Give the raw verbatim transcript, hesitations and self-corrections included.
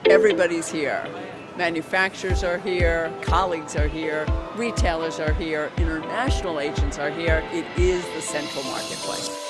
Everybody's here. Manufacturers are here, colleagues are here, retailers are here, international agents are here. It is the central marketplace.